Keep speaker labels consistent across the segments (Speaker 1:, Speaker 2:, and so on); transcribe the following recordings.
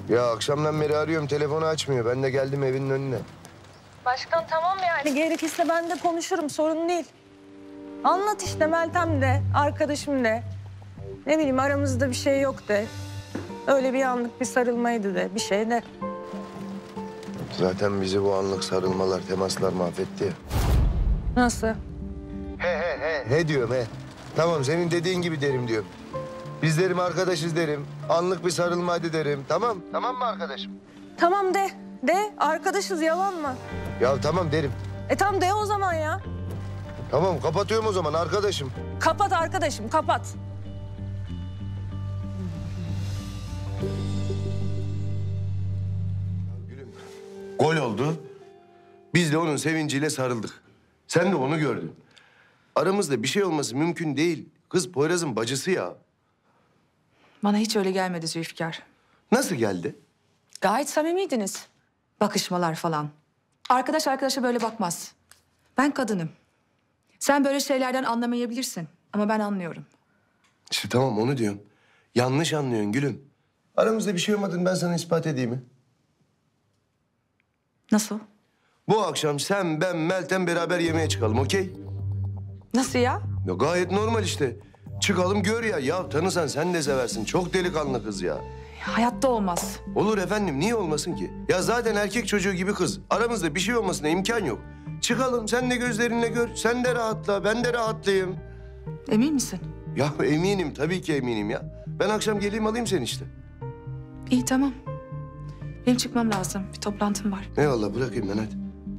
Speaker 1: Ya akşamdan beri arıyorum, telefonu açmıyor. Ben de geldim evinin önüne.
Speaker 2: Başkan tamam yani gerekirse ben de konuşurum, sorun değil. Anlat işte Meltem de, arkadaşım de. Ne bileyim aramızda bir şey yok de. Öyle bir anlık bir sarılmaydı de, bir şey de.
Speaker 1: Zaten bizi bu anlık sarılmalar, temaslar mahvetti ya.
Speaker 2: Nasıl?
Speaker 1: He diyorum he. Tamam, senin dediğin gibi derim diyorum. Biz derim arkadaşız derim. Anlık bir sarılmaydı derim. Tamam. Tamam mı arkadaşım?
Speaker 2: Tamam de, de. Arkadaşız, yalan mı?
Speaker 1: Ya tamam derim.
Speaker 2: Tamam de o zaman ya.
Speaker 1: Tamam, kapatıyorum o zaman arkadaşım.
Speaker 2: Kapat arkadaşım, kapat.
Speaker 1: Gülüm, gol oldu. Biz de onun sevinciyle sarıldık. Sen de onu gördün. Aramızda bir şey olması mümkün değil. Kız Poyraz'ın bacısı ya.
Speaker 3: Bana hiç öyle gelmedi Zülfikar.
Speaker 1: Nasıl geldi?
Speaker 3: Gayet samimiydiniz. Bakışmalar falan. Arkadaş arkadaşa böyle bakmaz. Ben kadınım. Sen böyle şeylerden anlamayabilirsin. Ama ben anlıyorum.
Speaker 1: İşte tamam, onu diyorum. Yanlış anlıyorsun gülüm. Aramızda bir şey olmadığını ben sana ispat edeyim mi?
Speaker 3: Nasıl?
Speaker 1: Bu akşam sen, ben, Meltem beraber yemeğe çıkalım, okey?
Speaker 3: Nasıl ya?
Speaker 1: Ya gayet normal işte. Çıkalım gör ya. Ya tanısan sen de seversin. Çok delikanlı kız ya.
Speaker 3: Hayatta olmaz.
Speaker 1: Olur efendim, niye olmasın ki? Ya zaten erkek çocuğu gibi kız. Aramızda bir şey olmasına imkan yok. Çıkalım, sen de gözlerinle gör. Sen de rahatla, ben de rahatlayayım.
Speaker 3: Emin misin?
Speaker 1: Ya eminim, tabii ki eminim ya. Ben akşam geleyim alayım seni işte.
Speaker 3: İyi tamam. Benim çıkmam lazım. Bir toplantım var.
Speaker 1: Eyvallah, bırakayım ben hadi.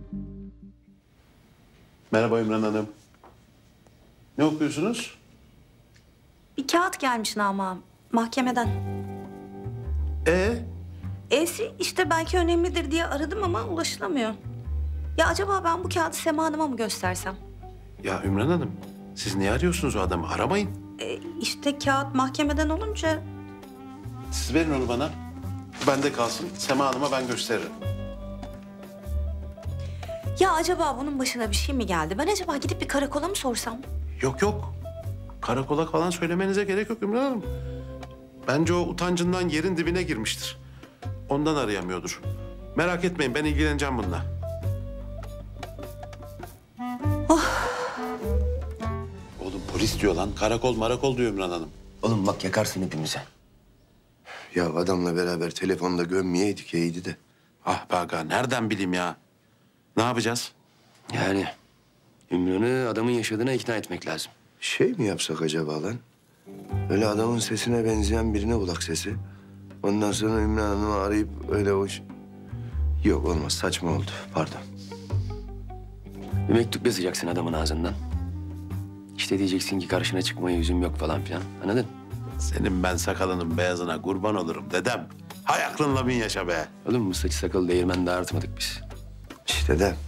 Speaker 4: Merhaba Ümran Hanım. Ne okuyorsunuz?
Speaker 5: Bir kağıt gelmiş Nama mahkemeden. E'si işte belki önemlidir diye aradım ama ulaşılamıyor. Ya acaba ben bu kağıdı Sema Hanım'a mı göstersem?
Speaker 4: Ya Ümran Hanım, siz niye arıyorsunuz o adamı? Aramayın.
Speaker 5: İşte kağıt mahkemeden olunca...
Speaker 4: Siz verin onu bana. Bende kalsın. Sema Hanım'a ben gösteririm.
Speaker 5: Ya acaba bunun başına bir şey mi geldi? Ben acaba gidip bir karakola mı sorsam?
Speaker 4: Yok yok. Karakola falan söylemenize gerek yok Ümran Hanım. Bence o utancından yerin dibine girmiştir. Ondan arayamıyordur. Merak etmeyin, ben ilgileneceğim bununla. Oğlum polis diyor lan. Karakol marakol diyor Ümran Hanım.
Speaker 1: Oğlum bak, yakarsın hepimize. Ya adamla beraber telefonda gömmeyeydik iyiydi de.
Speaker 4: Ah be aga, nereden bileyim ya? Ne yapacağız?
Speaker 6: Yani Ümran'ı adamın yaşadığına ikna etmek lazım.
Speaker 1: Şey mi yapsak acaba lan? Öyle adamın sesine benzeyen birine kulak sesi. Ondan sonra Ümran Hanım'ı arayıp öyle hoş... Yok olmaz, saçma oldu. Pardon.
Speaker 6: Bir mektup yazacaksın adamın ağzından. İşte diyeceksin ki karşına çıkmaya yüzüm yok falan filan. Anladın?
Speaker 4: Senin ben sakalının beyazına kurban olurum dedem. Hay aklınla bin yaşa be.
Speaker 6: Oğlum bu saçı sakalı değirmen dağıtmadık biz.
Speaker 1: İşte de.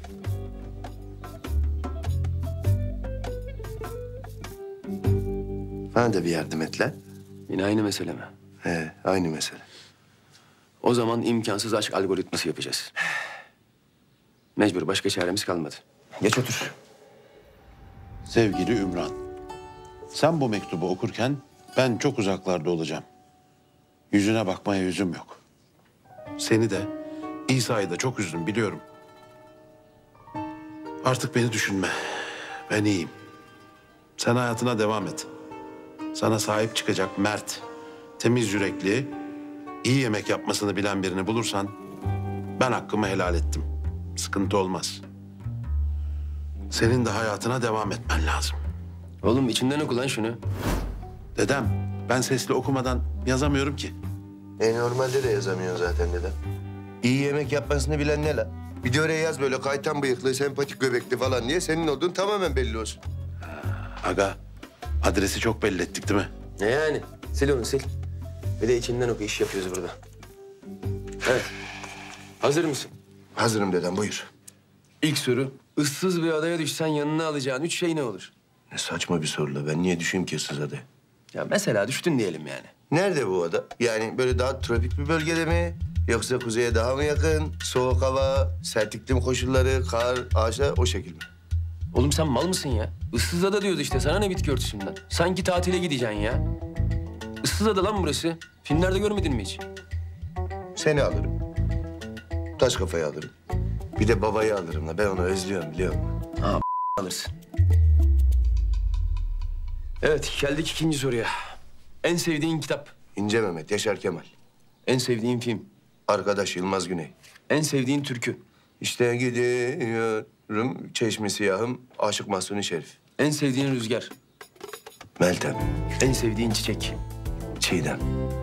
Speaker 1: Bana da bir yardım et lan.
Speaker 6: Yine aynı mesele mi?
Speaker 1: He, aynı mesele.
Speaker 6: O zaman imkansız aşk algoritması yapacağız. Mecbur, başka çaremiz kalmadı.
Speaker 1: Geç otur.
Speaker 4: Sevgili Ümran, sen bu mektubu okurken ben çok uzaklarda olacağım. Yüzüne bakmaya yüzüm yok. Seni de, İsa'yı da çok üzdüm biliyorum. Artık beni düşünme. Ben iyiyim. Sen hayatına devam et. Sana sahip çıkacak mert, temiz yürekli, iyi yemek yapmasını bilen birini bulursan ben hakkımı helal ettim. Sıkıntı olmaz. Senin de hayatına devam etmen lazım.
Speaker 6: Oğlum içinden oku lan şunu.
Speaker 4: Dedem, ben sesli okumadan yazamıyorum ki.
Speaker 1: Normalde de yazamıyor zaten dedem. İyi yemek yapmasını bilen ne la? Bir de oraya yaz böyle kaytan bıyıklı, sempatik göbekli falan diye senin olduğun tamamen belli olsun.
Speaker 4: Aga, adresi çok belli ettik değil mi?
Speaker 6: Ne yani? Sil onu sil. Bir de içinden oku, iş yapıyoruz burada. Evet. Hazır mısın?
Speaker 1: Hazırım dedem, buyur.
Speaker 6: İlk soru. Issız bir adaya düşsen yanına alacağın 3 şey ne olur?
Speaker 1: Ne saçma bir soru la. Ben niye düşeyim ki ıssız adaya?
Speaker 6: Ya mesela düştün diyelim yani.
Speaker 1: Nerede bu ada? Yani böyle daha tropik bir bölgede mi? Yoksa kuzeye daha mı yakın? Soğuk hava, sert iklim koşulları, kar, ağaçlar o şekil mi?
Speaker 6: Oğlum sen mal mısın ya? Issız ada diyoruz işte. Sana ne bitki örtüsünden? Sanki tatile gideceksin ya. Issız ada lan burası. Filmlerde görmedin mi hiç?
Speaker 1: Seni alırım. Taş kafayı alırım. Bir de babayı alırım la. Ben onu özlüyorum biliyor musun?
Speaker 6: Alırsın. Evet, geldik ikinci soruya. En sevdiğin kitap,
Speaker 1: İnce Mehmet, Yaşar Kemal.
Speaker 6: en sevdiğin film,
Speaker 1: Arkadaş Yılmaz Güney.
Speaker 6: en sevdiğin türkü,
Speaker 1: İşte gidiyorum Çeşmi Siyahım, Aşık Mahsuni Şerif.
Speaker 6: en sevdiğin rüzgar,
Speaker 1: Meltem,
Speaker 6: en sevdiğin çiçek.
Speaker 1: Çiğdem.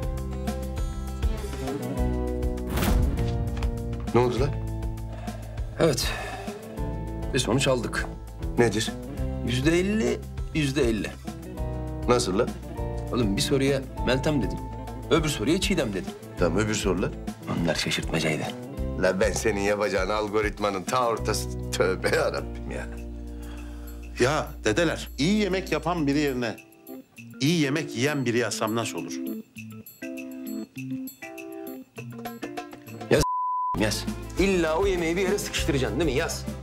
Speaker 1: Ne oldu lan?
Speaker 6: Evet. Ve sonuç aldık.
Speaker 1: Nedir?
Speaker 6: %50, %50.
Speaker 1: Nasıl lan?
Speaker 6: Oğlum bir soruya Meltem dedim. Öbür soruya Çiğdem dedim.
Speaker 1: Tamam öbür sorular.
Speaker 6: Onlar şaşırtmacaydı.
Speaker 1: La ben senin yapacağın algoritmanın ta ortası. Tövbe yarabbim ya.
Speaker 4: Ya dedeler, iyi yemek yapan biri yerine iyi yemek yiyen biri yazsam nasıl olur?
Speaker 6: Yaz. İlla o yemeği bir yere sıkıştıracaksın değil mi? Yaz.